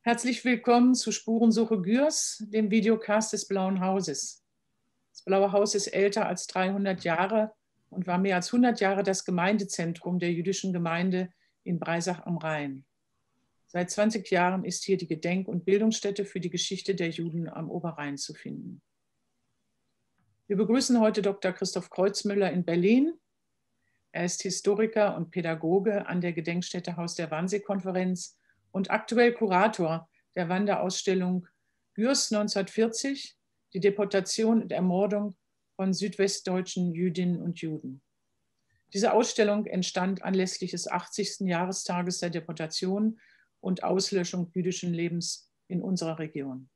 Herzlich willkommen zu Spurensuche Gürs, dem Videocast des Blauen Hauses. Das Blaue Haus ist älter als 300 Jahre und war mehr als 100 Jahre das Gemeindezentrum der jüdischen Gemeinde in Breisach am Rhein. Seit 20 Jahren ist hier die Gedenk- und Bildungsstätte für die Geschichte der Juden am Oberrhein zu finden. Wir begrüßen heute Dr. Christoph Kreuzmüller in Berlin. Er ist Historiker und Pädagoge an der Gedenkstätte Haus der Wannsee-Konferenz und aktuell Kurator der Wanderausstellung Gürs 1940, die Deportation und Ermordung von südwestdeutschen Jüdinnen und Juden. Diese Ausstellung entstand anlässlich des 80. Jahrestages der Deportation und Auslöschung jüdischen Lebens in unserer Region.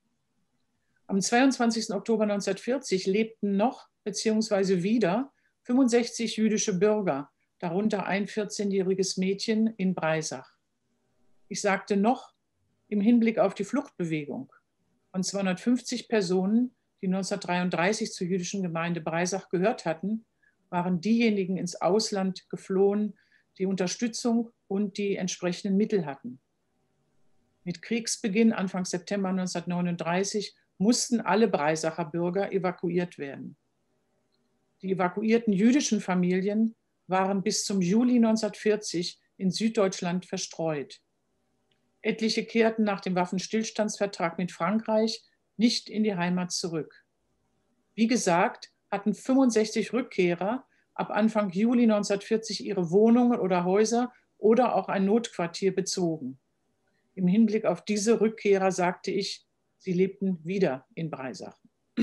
Am 22. Oktober 1940 lebten noch bzw. wieder 65 jüdische Bürger, darunter ein 14-jähriges Mädchen in Breisach. Ich sagte noch im Hinblick auf die Fluchtbewegung. Von 250 Personen, die 1933 zur jüdischen Gemeinde Breisach gehört hatten, waren diejenigen ins Ausland geflohen, die Unterstützung und die entsprechenden Mittel hatten. Mit Kriegsbeginn Anfang September 1939 mussten alle Breisacher Bürger evakuiert werden. Die evakuierten jüdischen Familien waren bis zum Juli 1940 in Süddeutschland verstreut. Etliche kehrten nach dem Waffenstillstandsvertrag mit Frankreich nicht in die Heimat zurück. Wie gesagt, hatten 65 Rückkehrer ab Anfang Juli 1940 ihre Wohnungen oder Häuser oder auch ein Notquartier bezogen. Im Hinblick auf diese Rückkehrer sagte ich, sie lebten wieder in Breisach.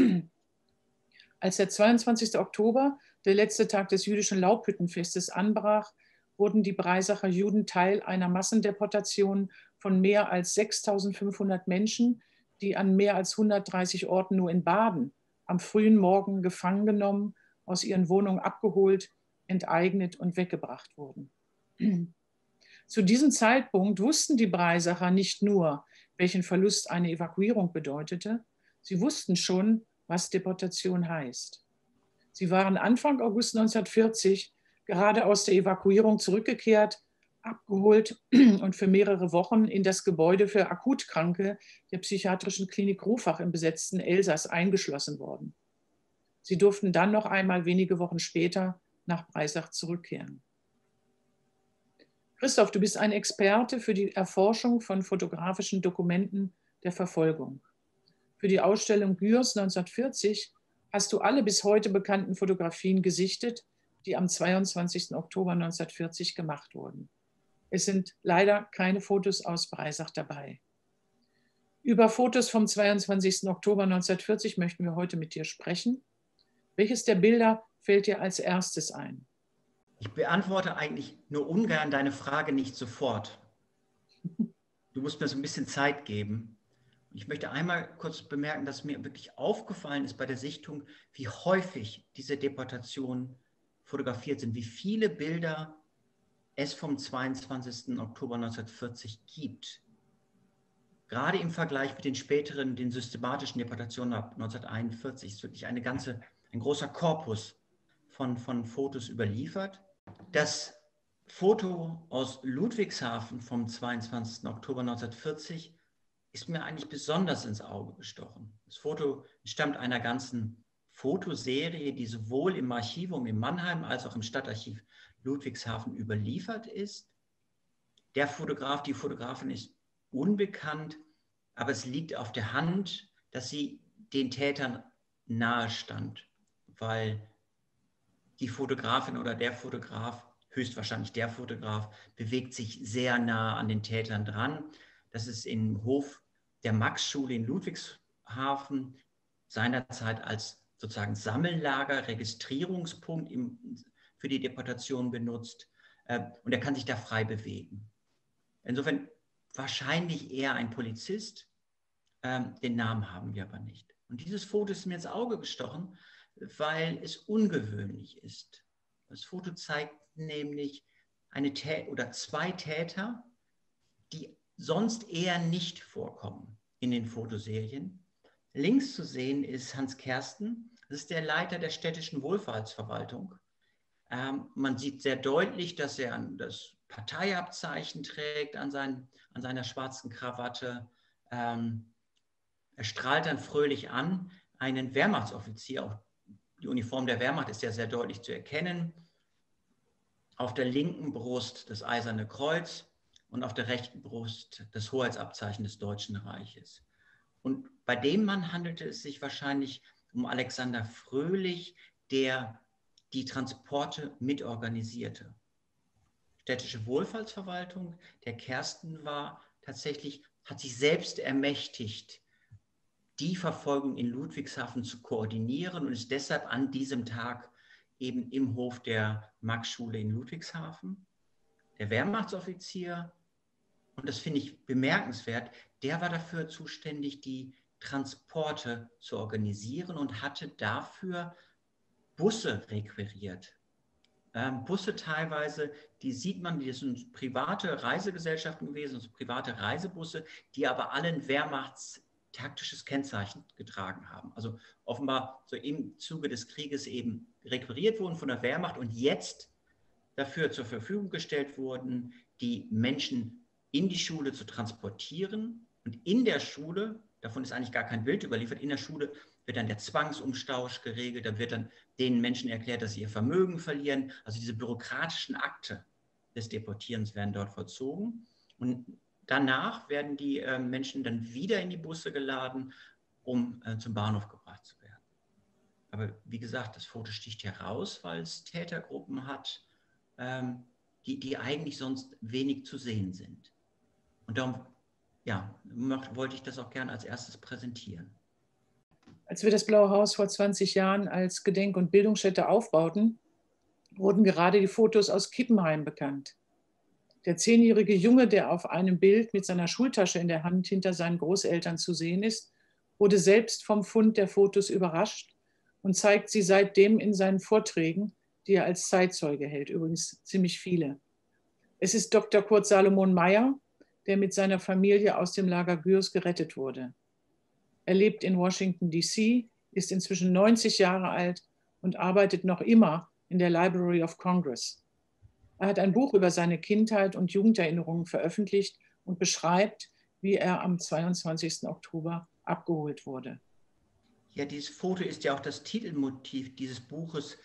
Als der 22. Oktober, der letzte Tag des jüdischen Laubhüttenfestes, anbrach, wurden die Breisacher Juden Teil einer Massendeportation von mehr als 6.500 Menschen, die an mehr als 130 Orten nur in Baden am frühen Morgen gefangen genommen, aus ihren Wohnungen abgeholt, enteignet und weggebracht wurden. Zu diesem Zeitpunkt wussten die Breisacher nicht nur, welchen Verlust eine Evakuierung bedeutete, sie wussten schon, was Deportation heißt. Sie waren Anfang August 1940 gerade aus der Evakuierung zurückgekehrt, abgeholt und für mehrere Wochen in das Gebäude für Akutkranke der psychiatrischen Klinik Ruhfach im besetzten Elsass eingeschlossen worden. Sie durften dann noch einmal wenige Wochen später nach Breisach zurückkehren. Christoph, du bist ein Experte für die Erforschung von fotografischen Dokumenten der Verfolgung. Für die Ausstellung Gürs 1940 hast du alle bis heute bekannten Fotografien gesichtet, die am 22. Oktober 1940 gemacht wurden. Es sind leider keine Fotos aus Breisach dabei. Über Fotos vom 22. Oktober 1940 möchten wir heute mit dir sprechen. Welches der Bilder fällt dir als erstes ein? Ich beantworte eigentlich nur ungern deine Frage nicht sofort. Du musst mir so ein bisschen Zeit geben. Ich möchte einmal kurz bemerken, dass mir wirklich aufgefallen ist bei der Sichtung, wie häufig diese Deportationen fotografiert sind, wie viele Bilder es vom 22. Oktober 1940 gibt. Gerade im Vergleich mit den späteren, den systematischen Deportationen ab 1941 ist wirklich ein großer Korpus von Fotos überliefert. Das Foto aus Ludwigshafen vom 22. Oktober 1940 ist mir eigentlich besonders ins Auge gestochen. Das Foto stammt einer ganzen Fotoserie, die sowohl im Archivum in Mannheim als auch im Stadtarchiv Ludwigshafen überliefert ist. Der Fotograf, die Fotografin ist unbekannt, aber es liegt auf der Hand, dass sie den Tätern nahe stand, weil die Fotografin oder der Fotograf, höchstwahrscheinlich der Fotograf, bewegt sich sehr nah an den Tätern dran. Das ist im Hof der Maxschule in Ludwigshafen seinerzeit als sozusagen Sammellager, Registrierungspunkt für die Deportation benutzt. Und er kann sich da frei bewegen. Insofern wahrscheinlich eher ein Polizist. Den Namen haben wir aber nicht. Und dieses Foto ist mir ins Auge gestochen, weil es ungewöhnlich ist. Das Foto zeigt nämlich zwei Täter, die sonst eher nicht vorkommen in den Fotoserien. Links zu sehen ist Hans Kersten, das ist der Leiter der städtischen Wohlfahrtsverwaltung. Man sieht sehr deutlich, dass er das Parteiabzeichen trägt an seiner schwarzen Krawatte. Er strahlt dann fröhlich an einen Wehrmachtsoffizier. Auch die Uniform der Wehrmacht ist ja sehr deutlich zu erkennen. Auf der linken Brust das Eiserne Kreuz und auf der rechten Brust das Hoheitsabzeichen des Deutschen Reiches. Und bei dem Mann handelte es sich wahrscheinlich um Alexander Fröhlich, der die Transporte mitorganisierte. Städtische Wohlfahrtsverwaltung, der Kersten war tatsächlich, hat sich selbst ermächtigt, die Verfolgung in Ludwigshafen zu koordinieren und ist deshalb an diesem Tag eben im Hof der Maxschule in Ludwigshafen. Der Wehrmachtsoffizier, und das finde ich bemerkenswert, der war dafür zuständig, die Transporte zu organisieren und hatte dafür Busse requiriert. Busse teilweise, die sieht man, die sind private Reisegesellschaften gewesen, also private Reisebusse, die aber alle ein wehrmachtstaktisches Kennzeichen getragen haben. Also offenbar so im Zuge des Krieges eben requiriert wurden von der Wehrmacht und jetzt dafür zur Verfügung gestellt wurden, die Menschen in die Schule zu transportieren. Und in der Schule, davon ist eigentlich gar kein Bild überliefert, in der Schule wird dann der Zwangsumtausch geregelt, da wird dann den Menschen erklärt, dass sie ihr Vermögen verlieren. Also diese bürokratischen Akte des Deportierens werden dort vollzogen. Und danach werden die Menschen dann wieder in die Busse geladen, um zum Bahnhof gebracht zu werden. Aber wie gesagt, das Foto sticht heraus, weil es Tätergruppen hat, die eigentlich sonst wenig zu sehen sind. Und darum wollte ich das auch gerne als erstes präsentieren. Als wir das Blaue Haus vor 20 Jahren als Gedenk- und Bildungsstätte aufbauten, wurden gerade die Fotos aus Kippenheim bekannt. Der 10-jährige Junge, der auf einem Bild mit seiner Schultasche in der Hand hinter seinen Großeltern zu sehen ist, wurde selbst vom Fund der Fotos überrascht und zeigt sie seitdem in seinen Vorträgen, die er als Zeitzeuge hält, übrigens ziemlich viele. Es ist Dr. Kurt Salomon Meyer, der mit seiner Familie aus dem Lager Gürs gerettet wurde. Er lebt in Washington, D.C., ist inzwischen 90 Jahre alt und arbeitet noch immer in der Library of Congress. Er hat ein Buch über seine Kindheit und Jugenderinnerungen veröffentlicht und beschreibt, wie er am 22. Oktober abgeholt wurde. Ja, dieses Foto ist ja auch das Titelmotiv dieses Buches.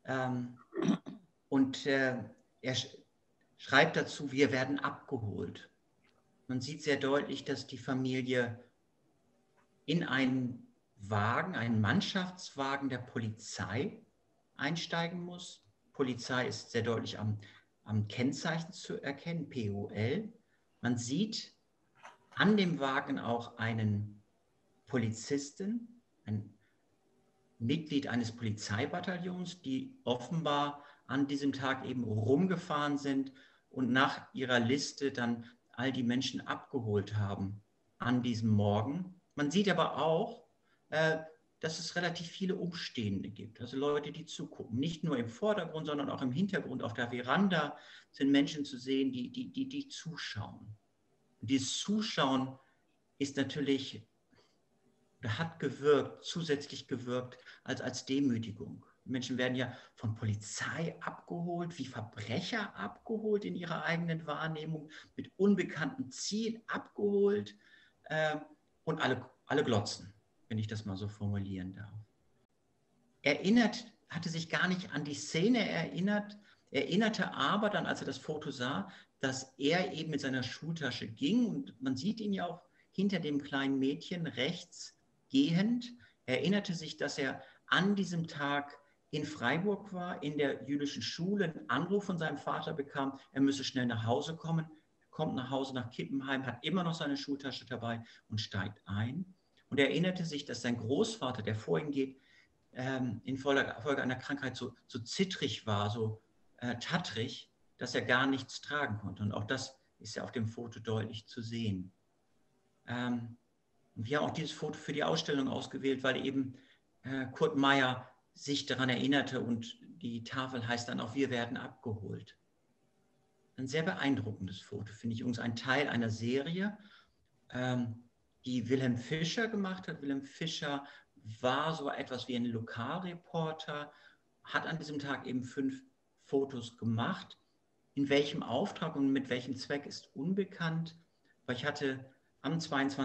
Und er schreibt dazu, wir werden abgeholt. Man sieht sehr deutlich, dass die Familie in einen Wagen, einen Mannschaftswagen der Polizei einsteigen muss. Polizei ist sehr deutlich am Kennzeichen zu erkennen, POL. Man sieht an dem Wagen auch einen Polizisten, ein Mitglied eines Polizeibataillons, die offenbar an diesem Tag eben rumgefahren sind und nach ihrer Liste dann all die Menschen abgeholt haben an diesem Morgen. Man sieht aber auch, dass es relativ viele Umstehende gibt, also Leute, die zugucken. Nicht nur im Vordergrund, sondern auch im Hintergrund. Auf der Veranda sind Menschen zu sehen, die zuschauen. Und dieses Zuschauen ist natürlich, hat gewirkt, zusätzlich gewirkt als Demütigung. Menschen werden ja von Polizei abgeholt, wie Verbrecher abgeholt in ihrer eigenen Wahrnehmung, mit unbekanntem Ziel abgeholt und alle glotzen, wenn ich das mal so formulieren darf. Hatte sich gar nicht an die Szene erinnerte aber dann, als er das Foto sah, dass er eben mit seiner Schultasche ging und man sieht ihn ja auch hinter dem kleinen Mädchen rechts gehend, erinnerte sich, dass er an diesem Tag in Freiburg war, in der jüdischen Schule, einen Anruf von seinem Vater bekam, er müsse schnell nach Hause kommen, kommt nach Hause nach Kippenheim, hat immer noch seine Schultasche dabei und steigt ein. Und er erinnerte sich, dass sein Großvater, der vor ihm geht, infolge einer Krankheit so zittrig war, so tattrig, dass er gar nichts tragen konnte. Und auch das ist ja auf dem Foto deutlich zu sehen. Und wir haben auch dieses Foto für die Ausstellung ausgewählt, weil eben Kurt Meyer sich daran erinnerte und die Tafel heißt dann auch, wir werden abgeholt. Ein sehr beeindruckendes Foto, finde ich, übrigens ein Teil einer Serie, die Wilhelm Fischer gemacht hat. Wilhelm Fischer war so etwas wie ein Lokalreporter, hat an diesem Tag eben 5 Fotos gemacht In welchem Auftrag und mit welchem Zweck ist unbekannt. Aber ich hatte am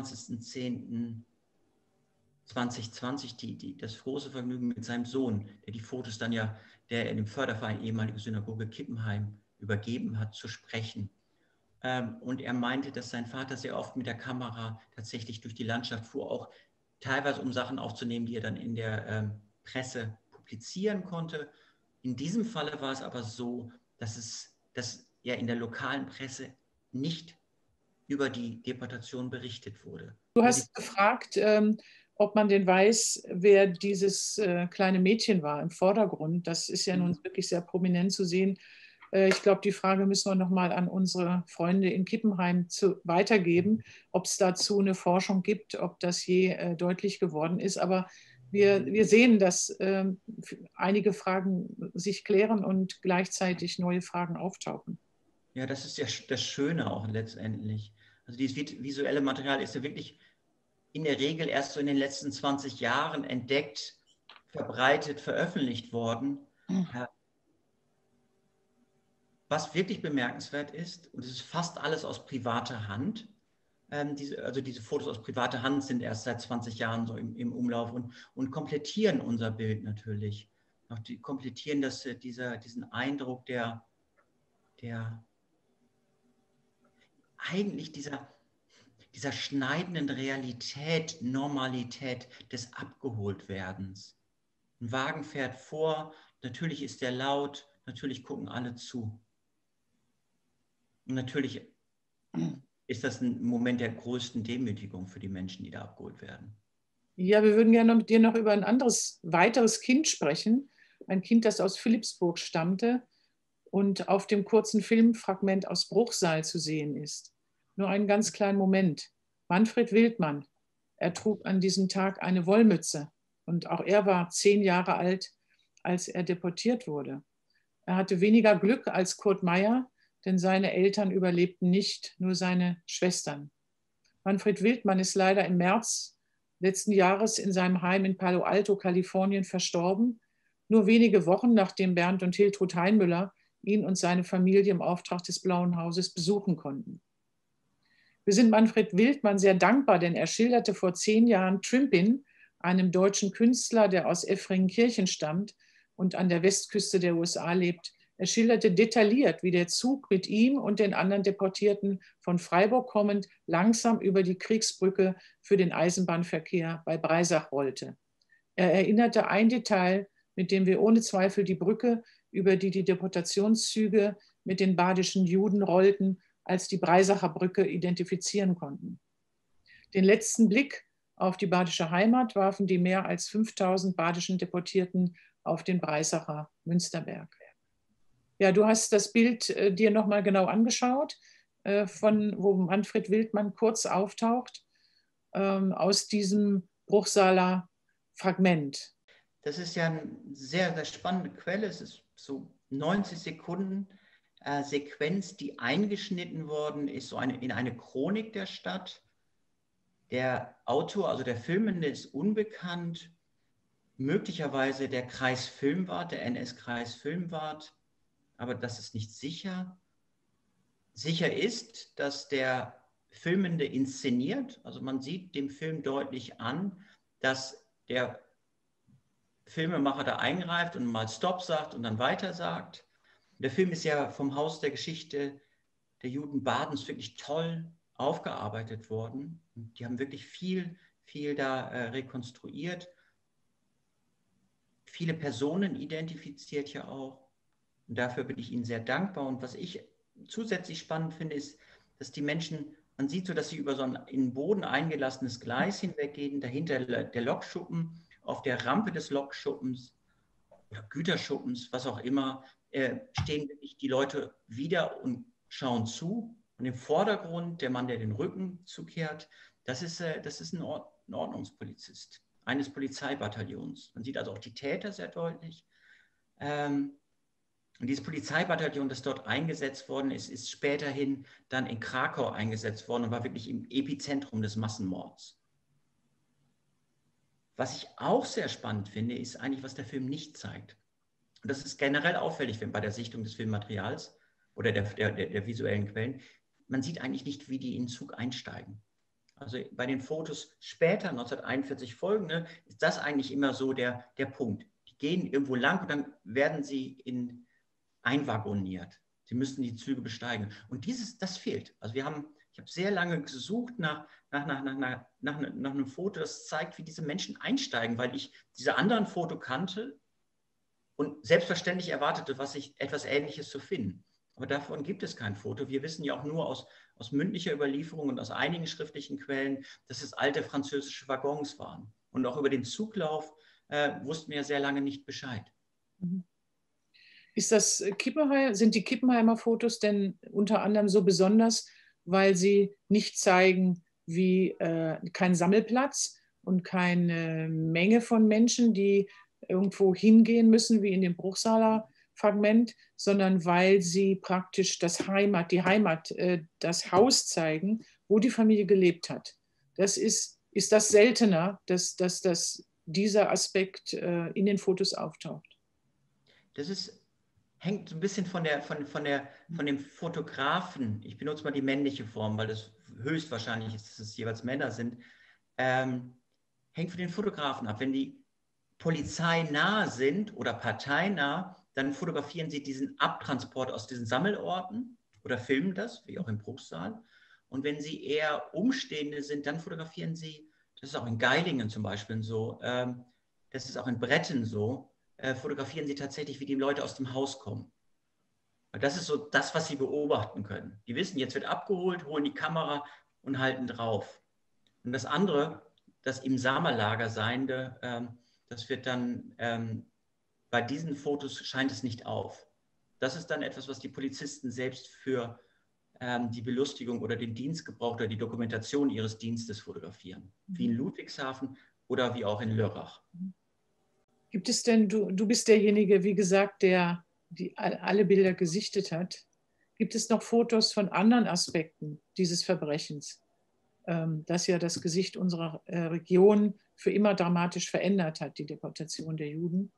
22.10.2020 das große Vergnügen mit seinem Sohn, der die Fotos dann ja, der in dem Förderverein ehemalige Synagoge Kippenheim übergeben hat, zu sprechen. Und er meinte, dass sein Vater sehr oft mit der Kamera tatsächlich durch die Landschaft fuhr, auch teilweise um Sachen aufzunehmen, die er dann in der Presse publizieren konnte. In diesem Falle war es aber so, dass ja in der lokalen Presse nicht über die Deportation berichtet wurde. Du hast gefragt, ob man denn weiß, wer dieses kleine Mädchen war im Vordergrund. Das ist ja nun wirklich sehr prominent zu sehen. Ich glaube, die Frage müssen wir nochmal an unsere Freunde in Kippenheim weitergeben, ob es dazu eine Forschung gibt, ob das je deutlich geworden ist. Aber wir sehen, dass einige Fragen sich klären und gleichzeitig neue Fragen auftauchen. Ja, das ist ja das Schöne auch letztendlich. Also dieses visuelle Material ist ja wirklich in der Regel erst so in den letzten 20 Jahren entdeckt, verbreitet, veröffentlicht worden. Was wirklich bemerkenswert ist, und es ist fast alles aus privater Hand, diese Fotos aus privater Hand sind erst seit 20 Jahren so im Umlauf und komplettieren unser Bild natürlich. Die komplettieren diesen Eindruck eigentlich dieser schneidenden Realität, Normalität des Abgeholtwerdens. Ein Wagen fährt vor, natürlich ist der laut, natürlich gucken alle zu. Und natürlich ist das ein Moment der größten Demütigung für die Menschen, die da abgeholt werden. Ja, wir würden gerne mit dir noch über ein weiteres Kind sprechen. Ein Kind, das aus Philippsburg stammte und auf dem kurzen Filmfragment aus Bruchsal zu sehen ist. Nur einen ganz kleinen Moment. Manfred Wildmann, er trug an diesem Tag eine Wollmütze und auch er war 10 Jahre alt, als er deportiert wurde. Er hatte weniger Glück als Kurt Meyer, denn seine Eltern überlebten nicht, nur seine Schwestern. Manfred Wildmann ist leider im März letzten Jahres in seinem Heim in Palo Alto, Kalifornien, verstorben, nur wenige Wochen nachdem Bernd und Hiltrud Heinmüller ihn und seine Familie im Auftrag des Blauen Hauses besuchen konnten. Wir sind Manfred Wildmann sehr dankbar, denn er schilderte vor 10 Jahren Trimpin, einem deutschen Künstler, der aus Effringenkirchen stammt und an der Westküste der USA lebt. Er schilderte detailliert, wie der Zug mit ihm und den anderen Deportierten von Freiburg kommend langsam über die Kriegsbrücke für den Eisenbahnverkehr bei Breisach rollte. Er erinnerte ein Detail, mit dem wir ohne Zweifel die Brücke, über die die Deportationszüge mit den badischen Juden rollten, als die Breisacher Brücke identifizieren konnten. Den letzten Blick auf die badische Heimat warfen die mehr als 5000 badischen Deportierten auf den Breisacher Münsterberg. Ja, du hast das Bild dir nochmal genau angeschaut, wo Manfred Wildmann kurz auftaucht, aus diesem Bruchsaler Fragment. Das ist ja eine sehr, sehr spannende Quelle. Es ist so 90 Sekunden Sequenz, die eingeschnitten worden ist, so in eine Chronik der Stadt. Der Autor, also der Filmende, ist unbekannt. Möglicherweise der Kreisfilmwart, der NS-Kreisfilmwart, aber das ist nicht sicher. Sicher ist, dass der Filmende inszeniert, also man sieht dem Film deutlich an, dass der Filmemacher da eingreift und mal Stopp sagt und dann weiter sagt. Der Film ist ja vom Haus der Geschichte der Juden Badens wirklich toll aufgearbeitet worden. Die haben wirklich viel da rekonstruiert. Viele Personen identifiziert ja auch. Und dafür bin ich Ihnen sehr dankbar. Und was ich zusätzlich spannend finde, ist, dass die Menschen, man sieht so, dass sie über so ein in den Boden eingelassenes Gleis hinweggehen, dahinter der Lokschuppen, auf der Rampe des Lokschuppens oder Güterschuppens, was auch immer, stehen wirklich die Leute wieder und schauen zu. Und im Vordergrund der Mann, der den Rücken zukehrt, das ist ein Ordnungspolizist eines Polizeibataillons. Man sieht also auch die Täter sehr deutlich. Und dieses Polizeibataillon, das dort eingesetzt worden ist, ist späterhin dann in Krakau eingesetzt worden und war wirklich im Epizentrum des Massenmords. Was ich auch sehr spannend finde, ist eigentlich, was der Film nicht zeigt. Und das ist generell auffällig bei der Sichtung des Filmmaterials. oder der visuellen Quellen, man sieht eigentlich nicht, wie die in den Zug einsteigen. Also bei den Fotos später, 1941 folgende, ist das eigentlich immer so der Punkt. Die gehen irgendwo lang und dann werden sie einwagoniert. Sie müssen die Züge besteigen. Und das fehlt. Also ich habe sehr lange gesucht nach einem Foto, das zeigt, wie diese Menschen einsteigen, weil ich diese anderen Foto kannte und selbstverständlich erwartete, etwas Ähnliches zu finden. Aber davon gibt es kein Foto. Wir wissen ja auch nur aus mündlicher Überlieferung und aus einigen schriftlichen Quellen, dass es alte französische Waggons waren. Und auch über den Zuglauf wussten wir sehr lange nicht Bescheid. Sind die Kippenheimer Fotos denn unter anderem so besonders, weil sie nicht zeigen, wie kein Sammelplatz und keine Menge von Menschen, die irgendwo hingehen müssen, wie in dem Bruchsaler Fragment, sondern weil sie praktisch das Haus zeigen, wo die Familie gelebt hat. Ist das seltener, dass dieser Aspekt in den Fotos auftaucht? Hängt so ein bisschen von dem Fotografen, ich benutze mal die männliche Form, weil das höchstwahrscheinlich ist, dass es jeweils Männer sind, hängt von den Fotografen ab. Wenn die polizeinah sind oder parteinah, dann fotografieren sie diesen Abtransport aus diesen Sammelorten oder filmen das, wie auch im Bruchsal. Und wenn sie eher Umstehende sind, dann fotografieren sie, das ist auch in Geilingen zum Beispiel so, das ist auch in Bretten so, fotografieren sie tatsächlich, wie die Leute aus dem Haus kommen. Und das ist so das, was sie beobachten können. Die wissen, jetzt wird abgeholt, holen die Kamera und halten drauf. Und das andere, das im Sammellager Seiende, das wird dann, bei diesen Fotos scheint es nicht auf. Das ist dann etwas, was die Polizisten selbst für die Belustigung oder den Dienstgebrauch oder die Dokumentation ihres Dienstes fotografieren. Wie in Ludwigshafen oder wie auch in Lörrach. Gibt es denn, du bist derjenige, wie gesagt, der alle Bilder gesichtet hat. Gibt es noch Fotos von anderen Aspekten dieses Verbrechens, das ja das Gesicht unserer Region für immer dramatisch verändert hat, die Deportation der Juden?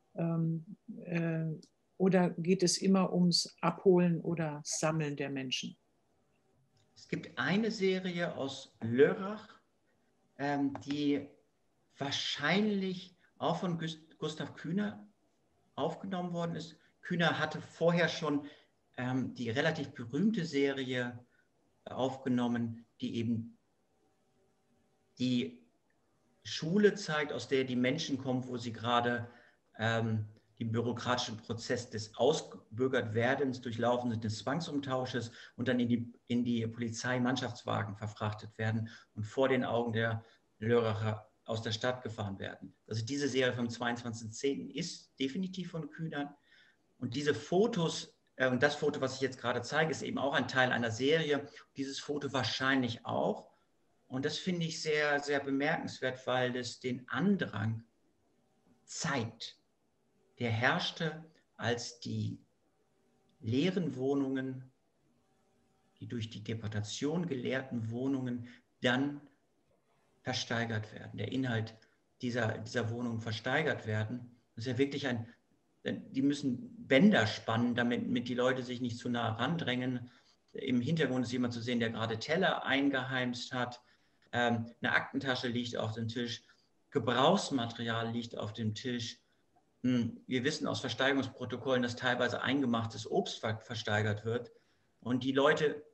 Oder geht es immer ums Abholen oder Sammeln der Menschen? Es gibt eine Serie aus Lörrach, die wahrscheinlich auch von Gustav Kühner aufgenommen worden ist. Kühner hatte vorher schon die relativ berühmte Serie aufgenommen, die eben die Schule zeigt, aus der die Menschen kommen, wo sie gerade den bürokratischen Prozess des Ausgebürgertwerdens durchlaufen sind, des Zwangsumtausches und dann in die Polizeimannschaftswagen verfrachtet werden und vor den Augen der Lörracher aus der Stadt gefahren werden. Also diese Serie vom 22.10. ist definitiv von Kühnern. Und diese Fotos, und das Foto, was ich jetzt gerade zeige, ist eben auch ein Teil einer Serie. Dieses Foto wahrscheinlich auch. Und das finde ich sehr, sehr bemerkenswert, weil es den Andrang zeigt, der herrschte, als die leeren Wohnungen, die durch die Deportation geleerten Wohnungen dann versteigert werden, der Inhalt dieser Wohnungen versteigert werden. Das ist ja wirklich die müssen Bänder spannen, damit die Leute sich nicht zu nah randrängen. Im Hintergrund ist jemand zu sehen, der gerade Teller eingeheimst hat. Eine Aktentasche liegt auf dem Tisch. Gebrauchsmaterial liegt auf dem Tisch. Wir wissen aus Versteigerungsprotokollen, dass teilweise eingemachtes Obst versteigert wird. Und die Leute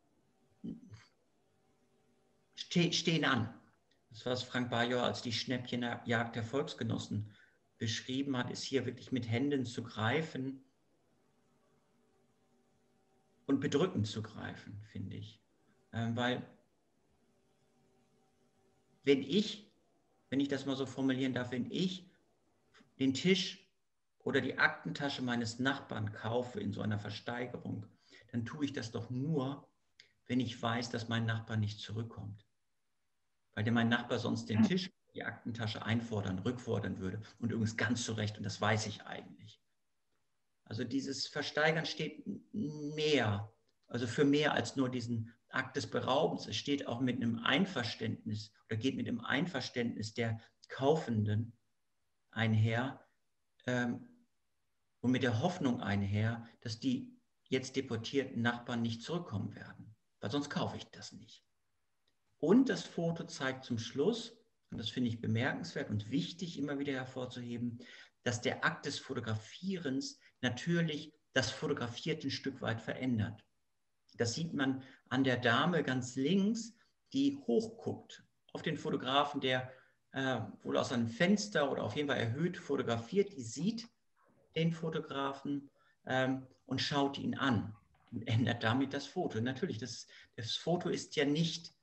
stehen an. Das, was Frank Bajor als die Schnäppchenjagd der Volksgenossen beschrieben hat, ist hier wirklich mit Händen zu greifen und bedrückend zu greifen, finde ich. Weil wenn ich das mal so formulieren darf, wenn ich den Tisch oder die Aktentasche meines Nachbarn kaufe in so einer Versteigerung, dann tue ich das doch nur, wenn ich weiß, dass mein Nachbar nicht zurückkommt. Weil mein Nachbar sonst den Tisch, die Aktentasche rückfordern würde. Und übrigens ganz zu Recht, und das weiß ich eigentlich. Also dieses Versteigern steht also für mehr als nur diesen Akt des Beraubens. Es steht auch mit einem Einverständnis oder geht mit einem Einverständnis der Kaufenden einher und mit der Hoffnung einher, dass die jetzt deportierten Nachbarn nicht zurückkommen werden, weil sonst kaufe ich das nicht. Und das Foto zeigt zum Schluss, und das finde ich bemerkenswert und wichtig immer wieder hervorzuheben, dass der Akt des Fotografierens natürlich das Fotografierte ein Stück weit verändert. Das sieht man an der Dame ganz links, die hochguckt auf den Fotografen, der wohl aus einem Fenster oder auf jeden Fall erhöht fotografiert. Die sieht den Fotografen und schaut ihn an und ändert damit das Foto. Natürlich, das Foto ist ja nicht,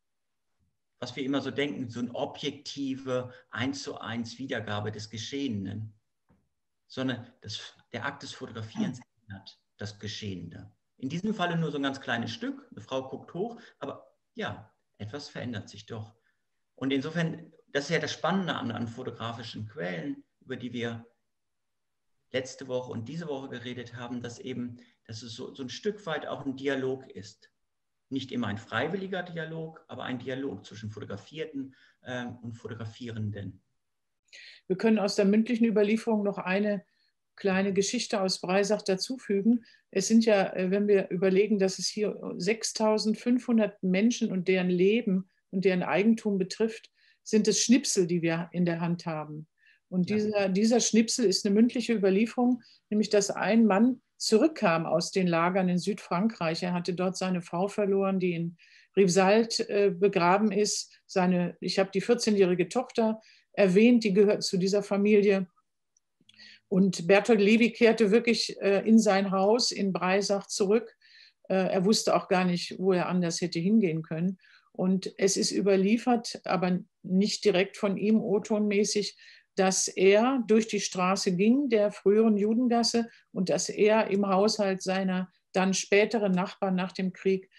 was wir immer so denken, so eine objektive 1:1 Wiedergabe des Geschehenen, sondern der Akt des Fotografierens ändert das Geschehene. In diesem Falle nur so ein ganz kleines Stück. Eine Frau guckt hoch, aber ja, etwas verändert sich doch. Und insofern, das ist ja das Spannende an fotografischen Quellen, über die wir letzte Woche und diese Woche geredet haben, dass es so ein Stück weit auch ein Dialog ist. Nicht immer ein freiwilliger Dialog, aber ein Dialog zwischen Fotografierten und Fotografierenden. Wir können aus der mündlichen Überlieferung noch eine kleine Geschichte aus Breisach dazufügen. Es sind ja, wenn wir überlegen, dass es hier 6.500 Menschen und deren Leben und deren Eigentum betrifft, sind es Schnipsel, die wir in der Hand haben. Und dieser Schnipsel ist eine mündliche Überlieferung, nämlich dass ein Mann zurückkam aus den Lagern in Südfrankreich. Er hatte dort seine Frau verloren, die in Rivesaltes begraben ist. Ich habe die 14-jährige Tochter erwähnt, die gehört zu dieser Familie. Und Bertolt Lewy kehrte wirklich in sein Haus in Breisach zurück. Er wusste auch gar nicht, wo er anders hätte hingehen können. Und es ist überliefert, aber nicht direkt von ihm O-tonmäßig, dass er durch die Straße ging, der früheren Judengasse, und dass er im Haushalt seiner dann späteren Nachbarn nach dem Krieg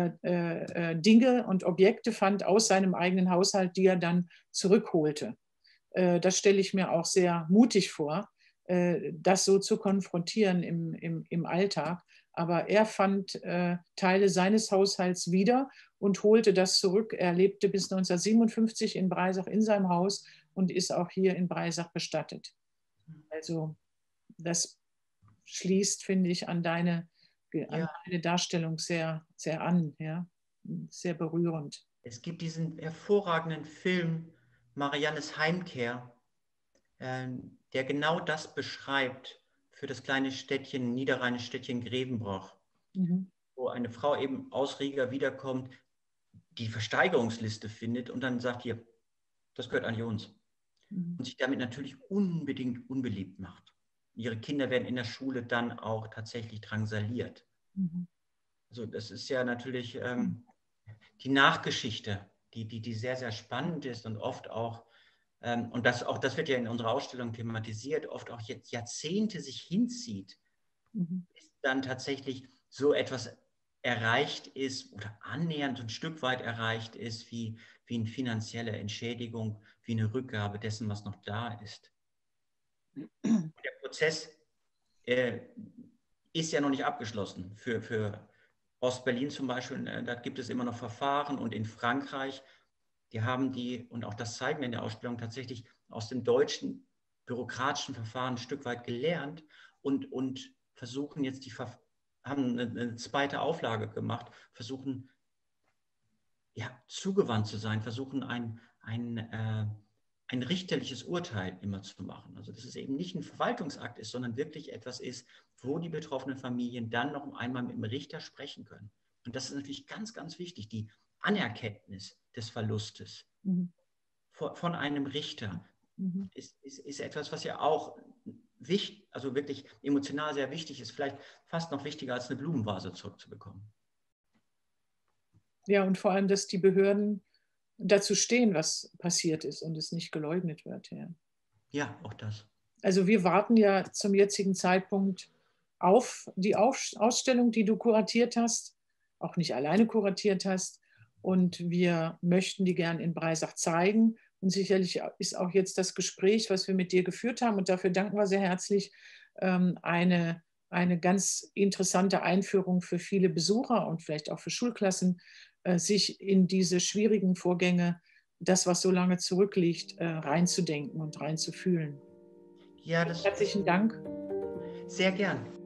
Dinge und Objekte fand aus seinem eigenen Haushalt, die er dann zurückholte. Das stelle ich mir auch sehr mutig vor, das so zu konfrontieren im Alltag. Aber er fand Teile seines Haushalts wieder und holte das zurück. Er lebte bis 1957 in Breisach in seinem Haus und ist auch hier in Breisach bestattet. Also das schließt, finde ich, an deine Darstellung sehr, sehr an. Ja? Sehr berührend. Es gibt diesen hervorragenden Film Mariannes Heimkehr, der genau das beschreibt für das kleine Städtchen, niederrheinische Städtchen Grevenbroich, wo eine Frau eben aus Riga wiederkommt, die Versteigerungsliste findet und dann sagt, hier, das gehört an uns. Und sich damit natürlich unbedingt unbeliebt macht. Ihre Kinder werden in der Schule dann auch tatsächlich drangsaliert. Also das ist ja natürlich die Nachgeschichte, die sehr, sehr spannend ist und oft auch, und das wird ja in unserer Ausstellung thematisiert, oft auch jetzt Jahrzehnte sich hinzieht, bis dann tatsächlich so etwas erreicht ist oder annähernd ein Stück weit erreicht ist, wie eine finanzielle Entschädigung, wie eine Rückgabe dessen, was noch da ist. Der Prozess ist ja noch nicht abgeschlossen. Für Ostberlin zum Beispiel, da gibt es immer noch Verfahren, und in Frankreich, die haben und auch das zeigen wir in der Ausstellung, tatsächlich aus dem deutschen bürokratischen Verfahren ein Stück weit gelernt und versuchen jetzt haben eine zweite Auflage gemacht, versuchen zugewandt zu sein, versuchen ein richterliches Urteil immer zu machen. Also dass es eben nicht ein Verwaltungsakt ist, sondern wirklich etwas ist, wo die betroffenen Familien dann noch einmal mit dem Richter sprechen können. Und das ist natürlich ganz, ganz wichtig, die Anerkenntnis des Verlustes von einem Richter ist etwas, was ja auch also wirklich emotional sehr wichtig ist, vielleicht fast noch wichtiger als eine Blumenvase zurückzubekommen. Ja, und vor allem, dass die Behörden dazu stehen, was passiert ist und es nicht geleugnet wird. Ja, auch das. Also wir warten ja zum jetzigen Zeitpunkt auf die Ausstellung, die du kuratiert hast, auch nicht alleine kuratiert hast. Und wir möchten die gern in Breisach zeigen. Und sicherlich ist auch jetzt das Gespräch, was wir mit dir geführt haben, und dafür danken wir sehr herzlich, eine ganz interessante Einführung für viele Besucher und vielleicht auch für Schulklassen, sich in diese schwierigen Vorgänge, das, was so lange zurückliegt, reinzudenken und reinzufühlen. Ja, Herzlichen Dank. Sehr gern.